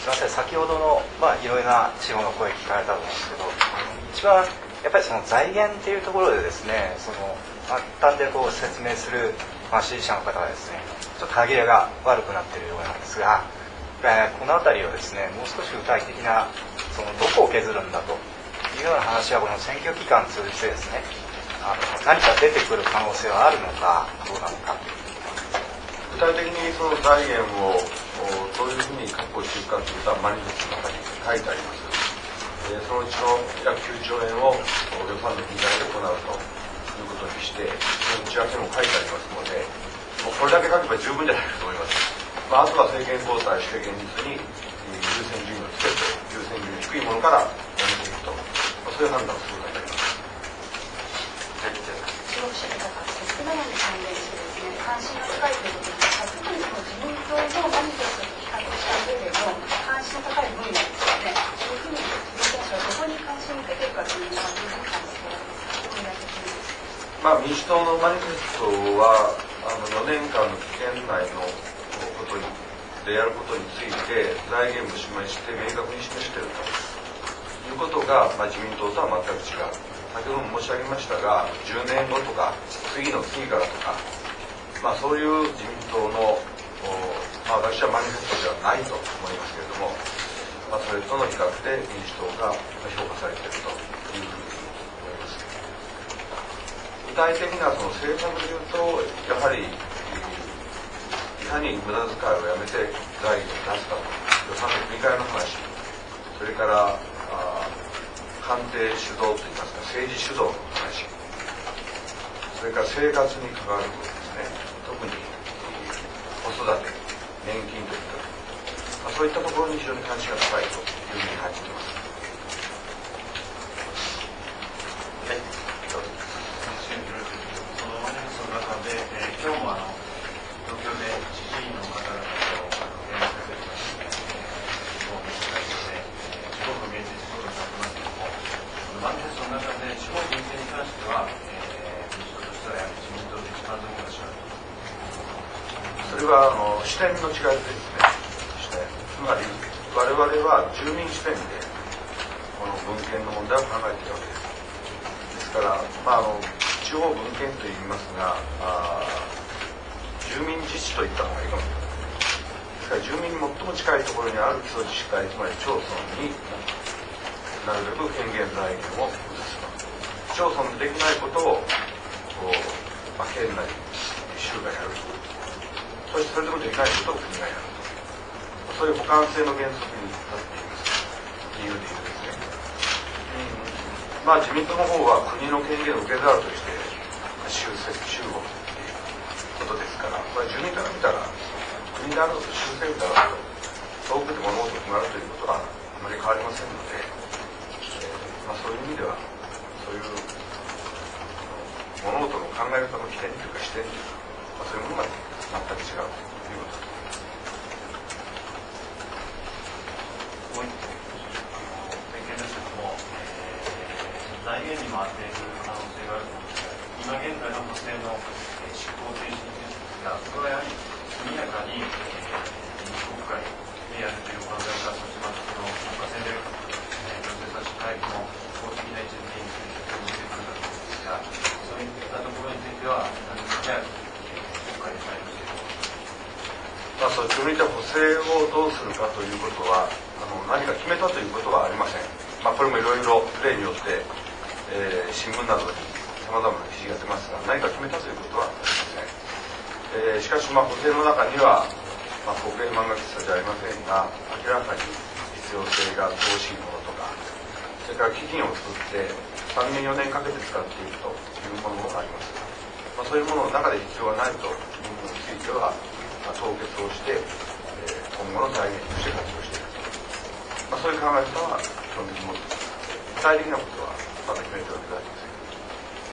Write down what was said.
すみません、先ほどの、いろいろな地方の声聞かれたと思うんですけど、一番やっぱりその財源っていうところでですね、その末端でこう説明する、支持者の方がですね、ちょっと歯切れが悪くなっているようなんですが、この辺りをですね、もう少し具体的なそのどこを削るんだというような話はこの選挙期間を通じてですね、何か出てくる可能性はあるのかどうなのか。 具体的にその財源をどういうふうに確保していくかということはマニフェストの中に書いてあります。そのうちの約9兆円を予算の引き上げで行うということにして、その内訳も書いてありますので、もうこれだけ書けば十分じゃないかと思います。あとは政権交代して現実に優先順位をつけて、優先順位低いものからやめていくと、そういう判断をすることになります。 中国社会が7に関連してですね、関心が高いということですが、特にその自民党のマニフェストと比較した上での関心の高い分野ですよね。そういうふうに自民党はどこに関心を向けているかというのはどういうふうに感じておられますか。 民主党のマニフェストは4年間の期限内のことでやることについて財源も示して明確に示しているということが、自民党とは全く違う。先ほども申し上げましたが、10年後とか次の次からとか、そういう自民党の、私はマニフェストではないと思いますけれども、それとの比較で民主党が評価されているというふうに思います。具体的なその政策でいうと、やはりいかに無駄遣いをやめて財源を出すかと、予算の振り替えの話、それから官邸主導といいますか政治主導の話、それから生活に関わることですね、特に子育て、年金といった、そういったところに非常に関心が高いというふうに感じています。 そのマニフェストの中で、今日も東京で知事員の方々と電話されていまして、地方の取材して地方の現実をやってますけれども、マニフェストの中で地方分権に関しては、民主党としてはやはり自民党で一番の話があると。 それは視点の違いですね。つまり我々は住民視点でこの分権の問題を考えているわけです。ですから、地方分権といいますが、住民自治といった方がいいかもしれない。ですから住民に最も近いところにある基礎自治体、つまり町村になるべく権限財源を移すと。町村でできないことを県なり州がやると。そしてそれでもできないことを国がやると。そういう補完性の原則になっています。理由で言うですね。自民党の方は国の権限を受け皿として州をっていうことですから、住民から見たら国であると州政府であると遠くで物事を決まるということはあまり変わりませんので、そういう意味ではそういう物事の考え方の起点というか視点というか、そういうものが全く違うということです。 点検ですけども、財源に回っている可能性があると思うんですが、今現在の補正の執行停止についてですが、それはやはり速やかに臨時国会でやるという考え方、そしてその国家戦略女性差し会議の公的な位置づけについて講じてくるかと思うんですが、そういったところについては何か早く国会で対応していると。 そういった補正をどうするかということは何か決めたということはありません。これもいろいろ例によって、新聞などにさまざまな記事が出ますが、何か決めたということはありません。しかし補正の中には、国営漫画喫茶じゃありませんが、明らかに必要性が乏しいものとか、それから基金を作って3年4年かけて使っていくというものもありますが、そういうものの中で必要がないというものについては凍結をして、今後の財源として活用していくと、そういう考え方は基本的に持っています。具体的なことはまだ決めておるわけではありません。